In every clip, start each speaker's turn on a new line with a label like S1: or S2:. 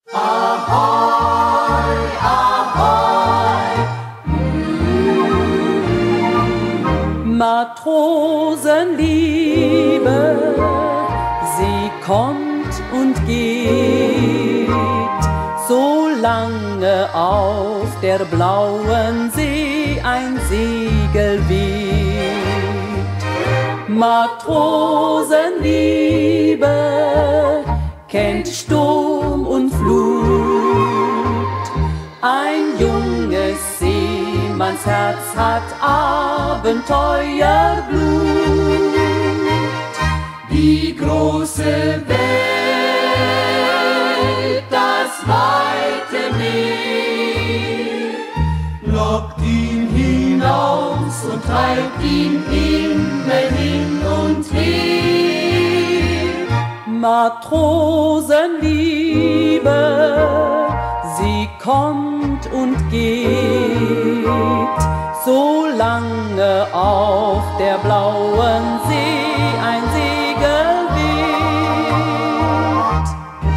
S1: Ahoi, ahoi. Matrosenliebe, sie kommt und geht, solange auf der blauen See ein Segel weht. Matrosenliebe kennt Sturm und Flut, ein junges Seemannsherz hat Abenteuerblut. Die große Welt, das weite Meer, lockt ihn hinaus und treibt ihn immer hin und her. Matrosenliebe, sie kommt und geht, solange auf der blauen See ein Segel weht.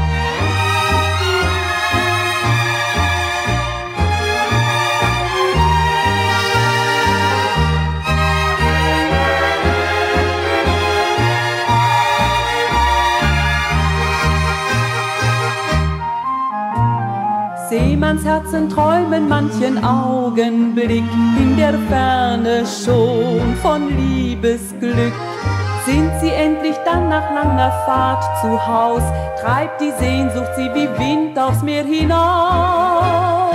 S1: Seemannsherzen träumen manchen Augenblick in der Ferne schon von Liebesglück. Sind sie endlich dann nach langer Fahrt zu Haus, treibt die Sehnsucht sie wie Wind aufs Meer hinaus.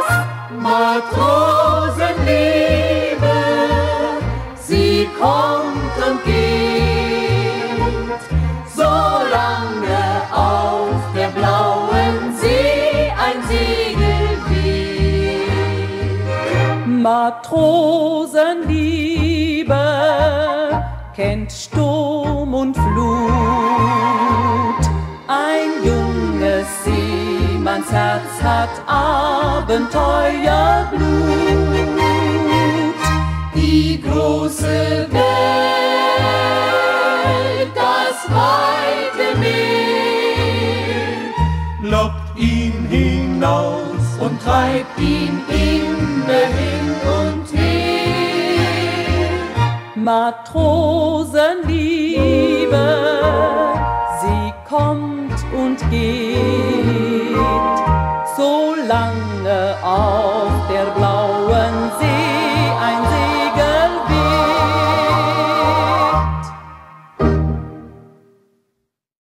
S1: Matrosenliebe, sie kommt und geht, solange auf der blauen See ein Segel weht. Matrosenliebe kennt Sturm und Flut, ein junges Seemannsherz hat Abenteuerblut. Die große Welt, das weite Meer, lockt ihn hinaus und treibt ihn immer hin und her. Matrosenliebe,